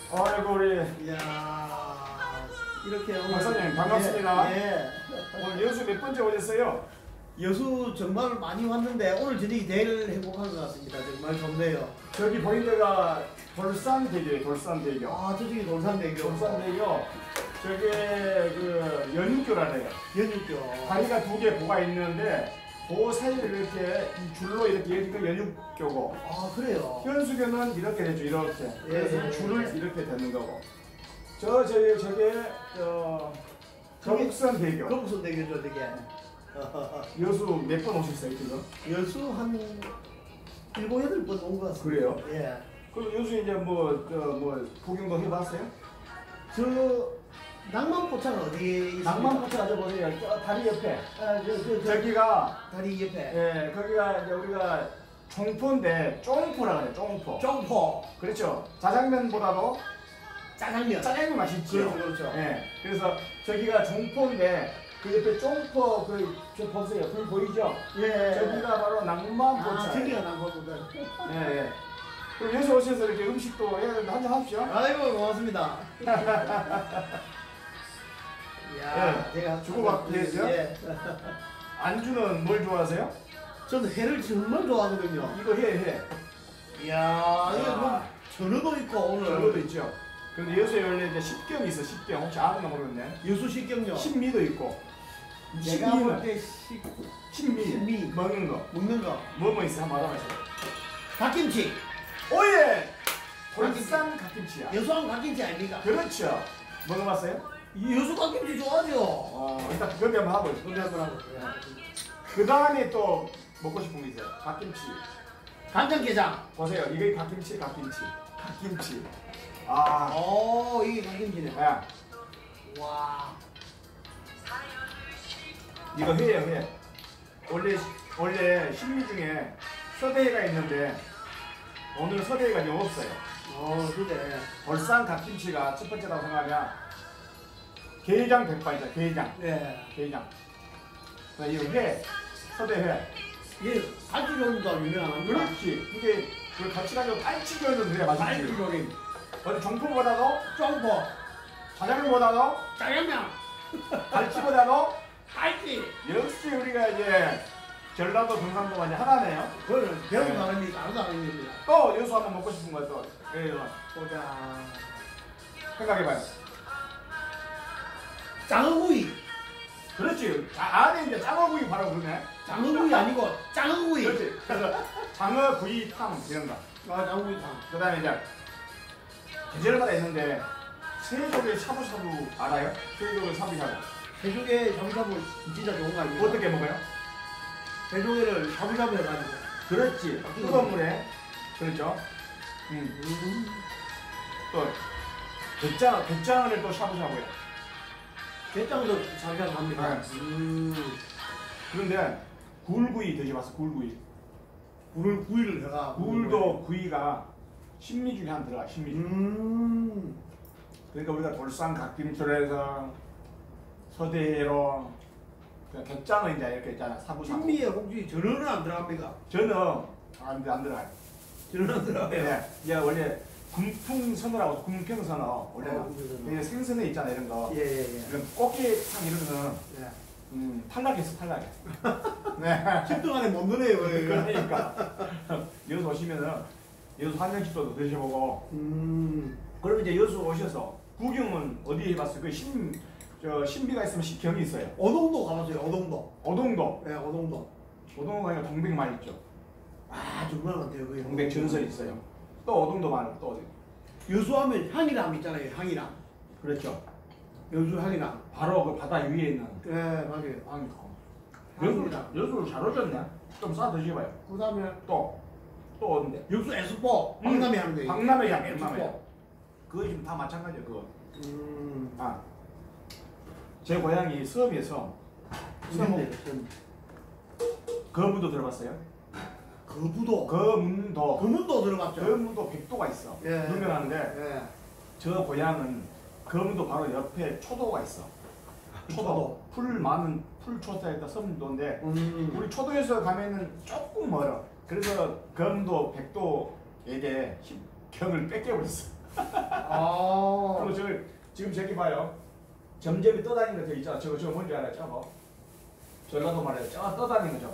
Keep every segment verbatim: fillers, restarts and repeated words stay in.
아이고 우리 이야 이렇게 오늘 박사님 반갑습니다. 예, 예. 오늘 여수 몇 번째 오셨어요? 여수 정말 많이 왔는데 오늘 저녁이 제일 행복한 것 같습니다. 정말 좋네요. 저기 보인 데가 돌산대교예요. 돌산대교. 아 저쪽이 돌산대교. 돌산대교. 저게 그 연육교라네요. 연육교. 다리가 두 개 보가 있는데 그 사이를 이렇게 이 줄로 이렇게 여기가 연육교고. 아 그래요. 현수교는 이렇게 되죠. 이렇게. 예, 그래서 예, 줄을 예. 이렇게 되는 거고. 저 저기 저게 저 거북선대교. 거북선대교죠 되게. 여수 몇 번 오셨어요 지금? 여수 한 일곱 여덟 번 온 것 같습니다. 그래요? 예. 그럼 여수 이제 뭐 저 뭐 구경도 해봤어요? 저 낭만포차는 어디에 있습니까? 낭만포차 저 보세요. 저 다리 옆에. 아, 저, 저, 저, 저기가 다리 옆에. 예 거기가 이제 우리가 종포인데 쫑포라 그래요. 쫑포. 정포. 그렇죠. 자장면보다도 짜장면. 짜장면 맛있죠. 그렇죠, 그렇죠. 예. 그래서 저기가 종포인데 그 옆에 쫑포 그저 보세요. 불 보이죠? 예. 저기가 바로 낭만포차. 아, 저기가 낭만포차. 예. 예. 그럼 여수 오셔서 이렇게 음식도 해야 되는데 한잔 하십시오. 아이고 고맙습니다. 이야, 예, 제가 주고받기죠? 예. 안주는 뭘 좋아하세요? 저는 회를 정말 좋아하거든요. 이거 해 해. 이야, 이거 아. 뭐 전어도 있고 오늘. 전어도 있죠. 근데 여수에 원래 이제 십경이 있어. 십경 혹시 아는가 모르겠네. 여수 식경요. 신미도 있고. 내가 신미는 볼때 식 신미. 신미. 먹는 거. 먹는 거. 뭐 뭐 있어? 한번 알아보세요. 갓김치. 오예. 돌산 갓김치야. 여수하면 갓김치 아닙니까? 그렇죠. 먹어봤어요? 여수 갓김치 좋아하죠. 어 일단 그렇게 한번 하고 있어. 그래 한번 하고. 그 다음에 또 먹고 싶은 게 있어요. 갓김치. 간장게장. 보세요. 이게 갓김치, 갓김치, 갓김치. 아. 오, 이게 갓김치네. 야. 와. 이거 회예요, 회. 원래 원래 신미 중에 서대회가 있는데 오늘 서대회가 지금 없어요. 어, 그래. 돌산 갓김치가 첫 번째라고 생각하면 게장 백반이죠, 게장. 예. 게장. 이 회, 서대회. 이게 갈치조림도 유명한. 그렇지. 이게 그 같이 가지고 깔치교는 그래 맛있지. 갈치조림. 어디 정포보다도 쫑포. 자장면보다도 짜장면. 갈치보다도 갈치. 역시 우리가 이제 전라도 경상도가 이제 하나네요. 그거는 배운 네. 사람이 다른 사람입니다. 또 여수 한번 먹고 싶은 거 또. 예, 보자. 생각해봐요. 장어구이. 그렇지. 아, 안에 이제 장어구이 바로 그러네. 장어구이 아니고 장어구이. 그렇지. 그래서 장어구이탕 이런 거. 아, 장어구이탕. 그 다음에 이제 계절마다 있는데 새조개 샤브샤브 알아요? 새조개 샤브샤브. 돼지고기 샤브샤브 진짜 좋은 거 아닙니까? 어떻게 먹어요? 돼지고기를 샤브샤브 해가지고. 그렇지. 뜨거운 물에. 그렇죠. 음. 음. 또 게장, 게장을 또 샤브샤브해. 게장도 샤브샤브 합니다. 네. 음. 그런데 굴구이 드셔봤어? 굴구이. 굴을 구이를 해가. 굴도 구이가 신미 중에 하나 들어가. 신미 중에. 음. 그러니까 우리가 돌산 갓김치로 해서 서대로 객장은 이제 이렇게 있잖아. 사부사부. 신미에 혹시 전어는 안 들어갑니까? 저는 안, 안 들어가요. 전어는 안 들어가요. 네. 이제 원래 군풍선어라고 군평선어 원래는 어, 군평선어. 이게 생선에 있잖아 이런 거. 예, 예, 예. 이런 꽃게탕 이런 거는 예. 음, 탈락했어 탈락해. 네. 십 등 안에 못 넣네요. 그러니까 여수 오시면은 여수 한정식도 드셔보고. 음. 그럼 이제 여수 오셔서 구경은 어디 해봤어요? 그 신, 저 신비가 있으면 식경이 있어요. 어동도 가봤어요. 어동도. 어동도. 예, 어동도. 어동도가 동백 많이 있죠. 아, 정말 많대요. 그게. 동백 전설이 있어요. 또 어동도 많고 또 어디? 여수하면 향이람 있잖아요. 향이람. 그렇죠. 여수 향이람. 바로 그 바다 위에 있는. 예, 맞아요. 아이고. 여수 향이람. 여수를 잘 오셨네. 좀 싸 드셔봐요. 그다음에 또 또 어딘데? 여수 에스포. 박람회 하는데. 박람회 향, 박람회. 에스포. 그거 지금 다 마찬가지예요. 그거. 음. 아, 제 고향이 섬이어서 섬 섬. 섬. 거문도 들어봤어요? 거부도. 거문도. 거문도 들어봤죠. 거문도 백도가 있어. 예. 유명한데 예. 저 고향은 거문도 바로 옆에 초도가 있어. 초도. 초도. 풀 많은 풀 초도에다 섬도인데 음. 우리 초도에서 가면은 조금 멀어. 그래서 거문도 백도에게 격을 뺏겨버렸어. 아. 그리고 저 지금 저기 봐요. 점점이 떠다니는 거 있잖아. 저거 저거 뭔지 알아요? 저거. 전라도 말이에요. 저 떠다니는 거죠.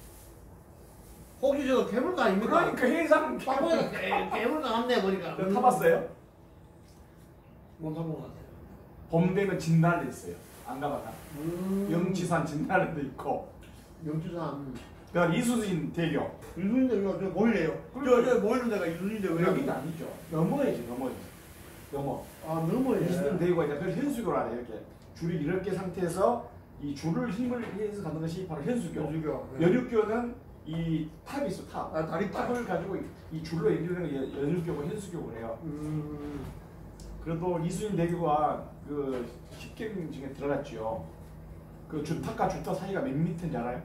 혹시 저거 개물가 아닙니까? 그러니까 해상 딱 보니까 개- 개물가 같네 보니까. 너 타봤어요? 못 타본 것 같아요. 봄 되면 진달래 있어요. 안 가봤나? 음. 영치산 진달래도 있고. 영주산. 그다음 이수진 대교. 이순신 대교 저 보이래요. 그러니까 저, 저 보이는 데가 이순신 대교예요. 여기는 아니죠. 넘어야지 넘어야지. 넘어. 아 너무 이수진 대교가 있다. 그래서 현수교를 하래 이렇게. 줄이 이렇게 상태에서 이 줄을 힘을 해서 가는 것이 바로 현수교. 연수교. 네. 연육교는 이 탑이 있어 탑. 아 다리 탑. 탑을 가지고 이- 이 줄로 연결하는 게 연육교고 현수교고 그래요. 음. 그래도 이수진 대교가 그 십경 중에 들어갔죠. 그 주탑과 주탑 사이가 몇 미터인지 알아요?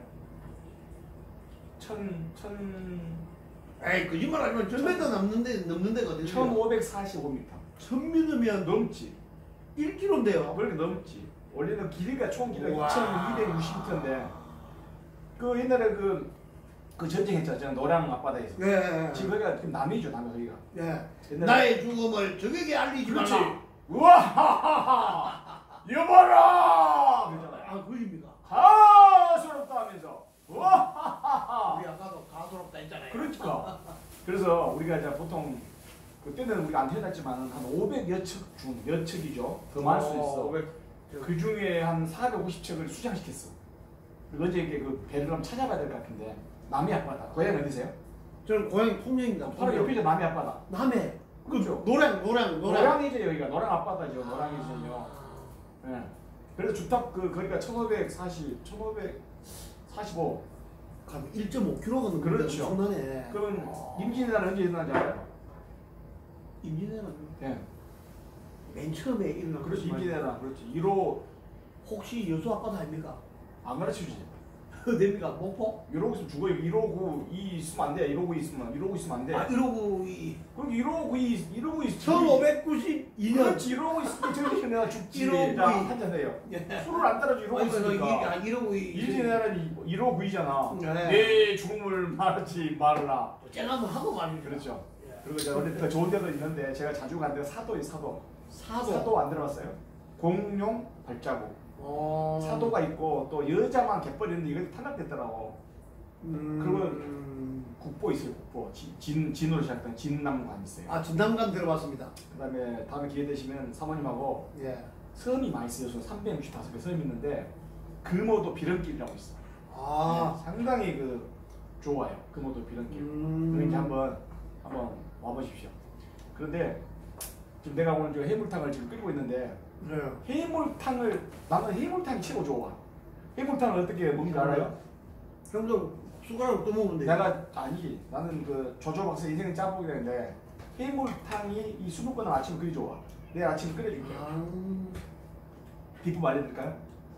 천, 천, 에이 거짓말하지만 천 미터 넘는데 넘는 데가 어디죠? 천오백사십오 미터. 천 미터면 넘지. 일 킬로미터인데요. 그렇게 넘지. 원래는 길이가 총 길이가 우와. 이천이백육십 미터인데 그 옛날에 그, 그 전쟁했잖아요. 노량 앞바다에서. 네. 지금 거기가 지금 남이죠, 남이 거기가. 네. 옛날에- 나의 죽음을 적에게 알리지 그렇지. 말라. 우와! 여봐라! 그러잖아요. 아 그입니까? 가스럽다 하면서 우와! 우리 아까도 가소롭다 했잖아요. 그러니까. 그래서 우리가 이제 보통 그때는 우리가 안 태어났지만 한 오백여 척 중 몇 척이죠. 더 많을 수 있어. 오백. 그 중에 한 사백오십 척을 수장시켰어. 그리고 이제 이게 그 배를 한번 찾아봐야 될 것 같은데 남해 앞바다. 고향 어디세요? 저는 고향이 통영입니다. 바로 옆이죠, 남해 앞바다. 남해. 그렇죠. 노량 노량 노량. 노량이죠, 여기가. 노량 앞바다죠. 노량이죠. 예. 그래서 주탑 그 거리가 천오백사십, 천오백사십오. 한 일 점 오 킬로미터가 넘는데 그렇죠. 엄청나네. 그러면 아. 임진왜란은 언제 일어나지 알아요? 임진왜란 예. 맨 처음에 일어난 그렇지, 거지만 임진왜란. 그렇지. 일호 혹시 여수 아빠도 아닙니까? 안 가르쳐주지. 어디입니까? 목포? 이러고 있으면 죽어요. 일오구 이 있으면 안 돼. 일오구 있으면 일오구 있으면 안 돼. 아 이러고 이 그럼 일오구 이 일오구 있으면 천오백구십이 년. 그렇지. 일오구 있으면 저기 내가 죽지. 일오구 이. 자, 한잔 해요. 예. 술을 안 따라줘. 일오구 아니 그 있으니까. 이러고 이 임진왜란이 일오구이잖아. 네. 내 죽음을 말하지 말라. 쨍 한번 하고 말입니다. 그렇죠. 예. 그리고 제가 원래 더 좋은 데도 있는데 제가 자주 간 데가 사도예요. 사도. 사도. 사도 안 들어봤어요? 공룡 발자국. 어. 사도가 있고 또 여자만 갯벌이 있는데 이거 탄압됐더라고. 음. 그리고 국보 있어요. 국보. 진, 진 진으로 시작된 진남관 있어요. 아 진남관 들어봤습니다. 그다음에 다음에 기회 되시면 사모님하고 예. 섬이 많이 있어요. 삼백육십오 개 섬이 있는데 금오도 비런길이라고 있어. 아. 네, 상당히 그 좋아요. 금오도 비런길. 음. 그러니까 한번 한번 와보십시오. 그런데 지금 내가 오늘 저 해물탕을 지금 끓이고 있는데 네. 해물탕을 나는 해물탕이 최고 좋아. 해물탕을 어떻게 먹는지 알아요? 형도 숟가락으로 떠먹으면 돼요. 내가 아니 나는 그 조조 박사 인생 짬뽕이라는데 해물탕이 이 수도권은 아침 그리 좋아. 내일 아침 끓여줄게. 아. 비법 알려드릴까요?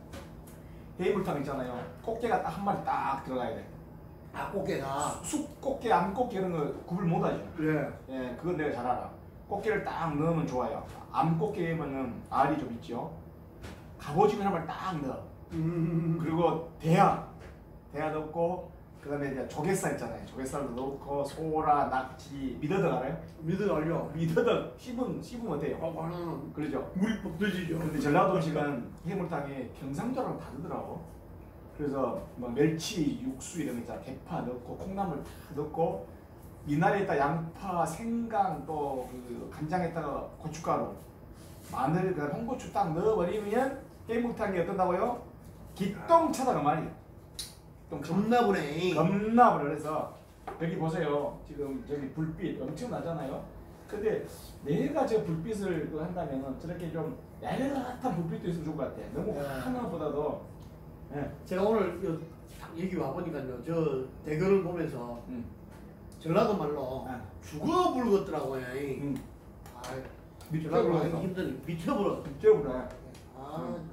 해물탕 있잖아요. 꽃게가 딱 한 마리 딱 들어가야 돼. 아 꽃게가. 쑥 꽃게, 암 꽃게 이런 거 구분 못하죠. 예. 예, 그건 내가 잘 알아. 꽃게를 딱 넣으면 좋아요. 암 꽃게면은 알이 좀 있죠. 갑오징어 한 마리 딱 넣어. 음. 그리고 대하, 대하 넣고 그다음에 이제 조갯살 있잖아요. 조갯살도 넣고 소라, 낙지, 미더덕 알아요? 믿어 알려. 미더덕 씹으면 씹으면 어때요? 아, 아, 그러죠. 물이 뻑 터지죠. 근데 전라도 음식은 해물탕이 경상도랑 다르더라고. 그래서 뭐 멸치 육수 이런 거 있잖아. 대파 넣고 콩나물 다 넣고 미나리에다 양파, 생강 또 그 간장에다가 고춧가루, 마늘, 그다음 홍고추 딱 넣어버리면 해물탕이 어떤다고요? 기똥차다 그 말이에요. 기똥차. 겁나 보네. 겁나 그래서 여기 보세요. 지금 저기 불빛 엄청 나잖아요. 근데 내가 저 불빛을 그 한다면 저렇게 좀 야릇한 불빛도 있으면 좋을 것 같아. 너무 네. 하나보다도. 예. 제가 오늘 요, 딱 여기 와 보니까요. 저 대결을 보면서 음. 전라도 말로 아. 죽어 불겠더라고요. 음. 아, 미쳐버려. 전라도 하기 힘드니 미쳐버려. 미쳐버려. 아 음.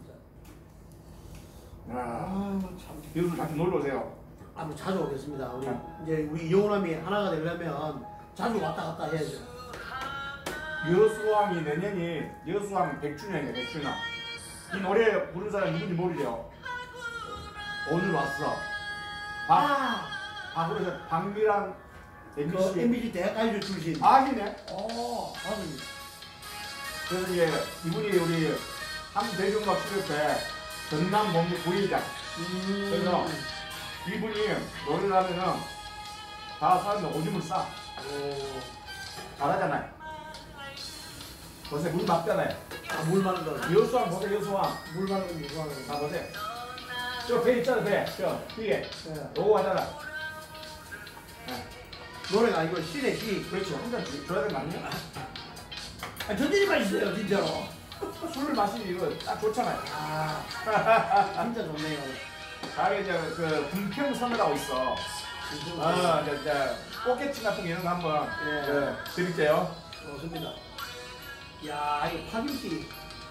진짜. 아, 아 참. 여러분 같이 놀러 오세요. 아무 자주 오겠습니다. 우리 아. 이제 우리 이혼함이 하나가 되려면 자주 왔다 갔다 해야죠. 여수왕이 내년이 여수왕 백 주년이에요. 백 주년. 이 노래 부른 사람 누군지 모르죠? 오늘 왔어. 박, 아, 박 그래서 박미랑 그 엠비씨. 엠비씨 대학 가이드 출신. 아시네? 어, 맞습니다. 그래서 이제 이분이 우리 한대중과 추격 때 전남 본부 부회장. 음. 그래서 이분이 노래를 하면은 다 사람들 오줌을 싸. 오. 잘하잖아요. 보세요, 물 막잖아요. 아, 물 마는 거. 여수왕 보세요, 여수왕. 물 마는 거, 물 마는 다 거. 보세요. 저 배 있잖아, 배. 저 뒤에. 네. 요거 하잖아. 네. 노래가 아니고 시래, 시. 그렇지. 한 잔 줘야 되는 거 아니야? 아, 전진이 맛있어요, 진짜로. 술을 마시니 이거 딱 좋잖아요. 아, 진짜 좋네요. 가게 이제 그 궁평섬이라고 있어. 아, 이제, 이제 꽃게치 같은 거 이런 거 한번 예. 그, 드릴게요. 좋습니다. 야, 이거 파김치.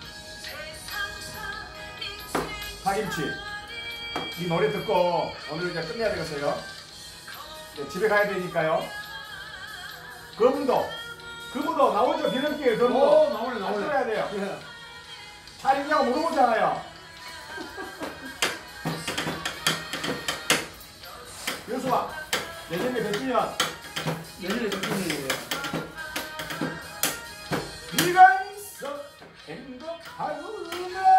파김치. 이 노래 듣고 오늘 이제 끝내야 되겠어요. 이제 집에 가야 되니까요. 검도. 그보도 나오죠, 비름길 검도. 오, 나오네, 나오네. 들어야 돼요. 예. 잘 있냐고 물어보잖아요. 여수와 내년에 몇 주년? 내년에 정신이에요. 네가 있어 행복하구나.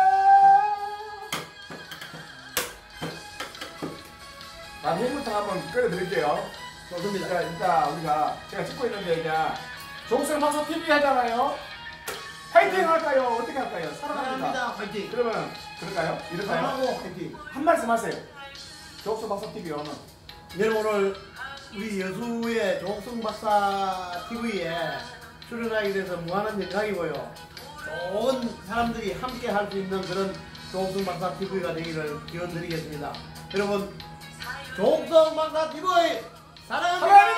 자, 해물탕 한번 끓여드릴게요. 좋습니다. 자, 일단 우리가 제가 찍고 있는데 이제 조국생 방송 티비 하잖아요. 파이팅 할까요? 어떻게 할까요? 사랑합니다. 사랑합니다. 화이팅. 그러면 그럴까요? 이럴까요? 사랑하고 화이팅. 한 말씀 하세요. 조국생 방송 티비 오늘. 네, 오늘 우리 여수의 조옥성 박사 티비에 출연하게 돼서 무한한 영광이고요. 좋은 사람들이 함께 할 수 있는 그런 조옥성 박사 티비가 되기를 기원드리겠습니다. 여러분, 조옥성 박사 티비 사랑합니다.